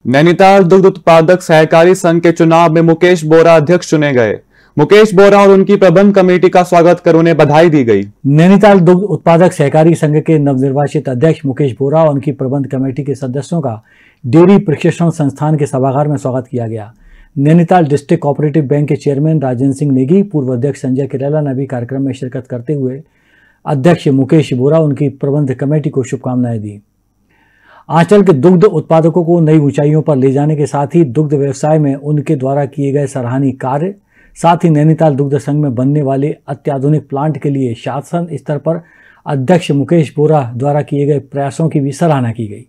नैनीताल दुग्ध उत्पादक सहकारी संघ के चुनाव में मुकेश बोरा अध्यक्ष चुने गए। मुकेश बोरा और उनकी प्रबंध कमेटी का स्वागत कर उन्हें बधाई दी गई। नैनीताल दुग्ध उत्पादक सहकारी संघ के नवनिर्वाचित अध्यक्ष मुकेश बोरा और उनकी प्रबंध कमेटी के सदस्यों का डेयरी प्रशिक्षण संस्थान के सभागार में स्वागत किया गया। नैनीताल डिस्ट्रिक्ट कोऑपरेटिव बैंक के चेयरमैन राजेंद्र सिंह नेगी, पूर्व अध्यक्ष संजय किरेला ने भी कार्यक्रम में शिरकत करते हुए अध्यक्ष मुकेश बोरा उनकी प्रबंध कमेटी को शुभकामनाएं दी। आंचल के दुग्ध उत्पादकों को नई ऊंचाइयों पर ले जाने के साथ ही दुग्ध व्यवसाय में उनके द्वारा किए गए सराहनीय कार्य, साथ ही नैनीताल दुग्ध संघ में बनने वाले अत्याधुनिक प्लांट के लिए शासन स्तर पर अध्यक्ष मुकेश बोरा द्वारा किए गए प्रयासों की भी सराहना की गई।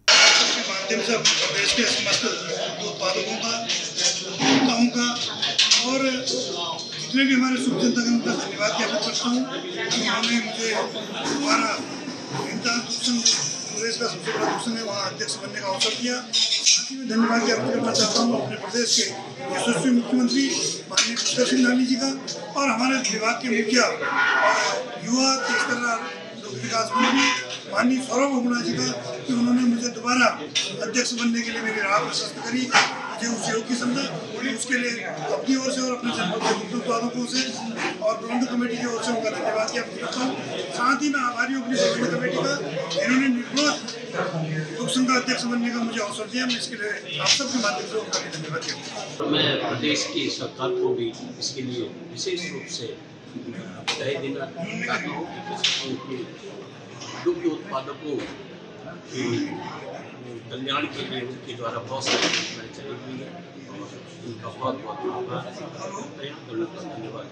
जितने भी हमारे शुभ जनता का उनका धन्यवाद ज्ञापन करता हूँ कि उन्होंने मुझे दोबारा नैनीताल प्रदेश का सबसे बड़ा दूसरे वहाँ अध्यक्ष बनने का अवसर दिया। साथ ही मैं धन्यवाद ज्ञापन करना चाहता हूँ अपने प्रदेश के यशस्वी मुख्यमंत्री माननीय पुष्कर सिंह धामी जी का और हमारे विभाग के मुखिया युवा दुग्ध विकास मंत्री माननीय सौरभ बोगुणा जी का कि उन्होंने मुझे दोबारा अध्यक्ष बनने के लिए मेरी राह प्रशस्त करी, मुझे उस योग्य समझा। उसके लिए अपनी ओर से और अपने जनपद के दुग्ध उत्पादकों से और प्रबंध कमेटी की ओर से उनका धन्यवाद ज्ञापन करता हूँ। साथ ही मैं आभारी हूँ अपनी प्रबंध कमेटी का, इन्होंने निर्विरोध दुग्ध संघ का अध्यक्ष बनने का मुझे अवसर दिया। मैं इसके लिए आप सबके माध्यम से उनका भी धन्यवाद ज्ञापन। मैं प्रदेश की सरकार को भी इसके लिए विशेष रूप से बधाई देना चाहता हूँ। दुग्ध उत्पादकों के कल्याण के लिए उनके द्वारा बहुत सारी योजनाएं चली हुई है और उनका बहुत बहुत आभार, धन्यवाद।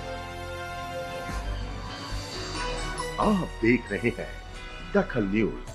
आप देख रहे हैं दखल न्यूज।